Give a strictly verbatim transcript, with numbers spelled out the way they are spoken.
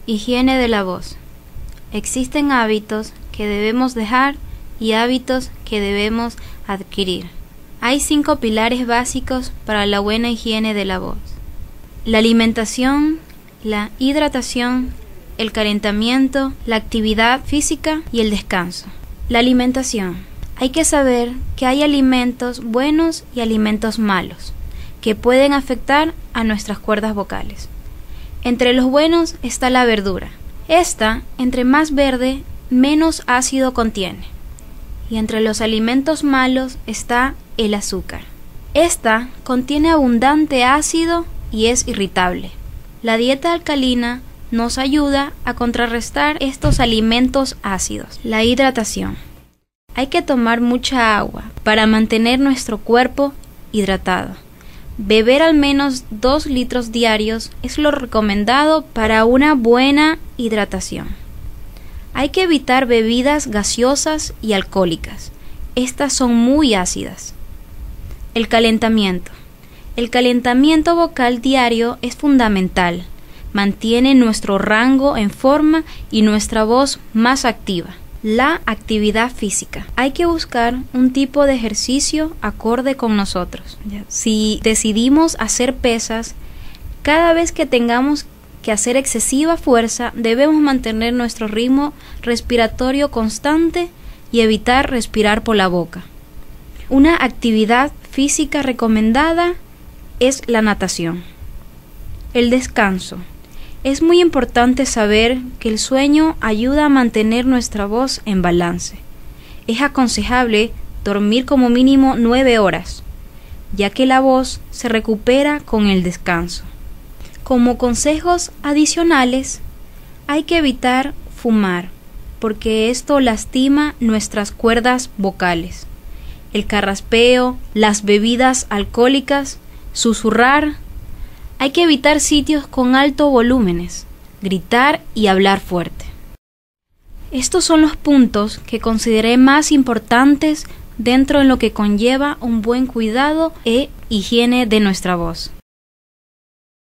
Higiene de la voz. Existen hábitos que debemos dejar y hábitos que debemos adquirir. Hay cinco pilares básicos para la buena higiene de la voz: la alimentación, la hidratación, el calentamiento, la actividad física y el descanso. La alimentación. Hay que saber que hay alimentos buenos y alimentos malos que pueden afectar a nuestras cuerdas vocales. Entre los buenos está la verdura. Esta, entre más verde, menos ácido contiene. Y entre los alimentos malos está el azúcar. Esta contiene abundante ácido y es irritable. La dieta alcalina nos ayuda a contrarrestar estos alimentos ácidos. La hidratación. Hay que tomar mucha agua para mantener nuestro cuerpo hidratado. Beber al menos dos litros diarios es lo recomendado para una buena hidratación. Hay que evitar bebidas gaseosas y alcohólicas. Estas son muy ácidas. El calentamiento. El calentamiento vocal diario es fundamental. Mantiene nuestro rango en forma y nuestra voz más activa. La actividad física. Hay que buscar un tipo de ejercicio acorde con nosotros. Si decidimos hacer pesas, cada vez que tengamos que hacer excesiva fuerza, debemos mantener nuestro ritmo respiratorio constante y evitar respirar por la boca. Una actividad física recomendada es la natación. El descanso. Es muy importante saber que el sueño ayuda a mantener nuestra voz en balance. Es aconsejable dormir como mínimo nueve horas, ya que la voz se recupera con el descanso. Como consejos adicionales, hay que evitar fumar, porque esto lastima nuestras cuerdas vocales. El carraspeo, las bebidas alcohólicas, susurrar. Hay que evitar sitios con altos volúmenes, gritar y hablar fuerte. Estos son los puntos que consideré más importantes dentro de lo que conlleva un buen cuidado e higiene de nuestra voz.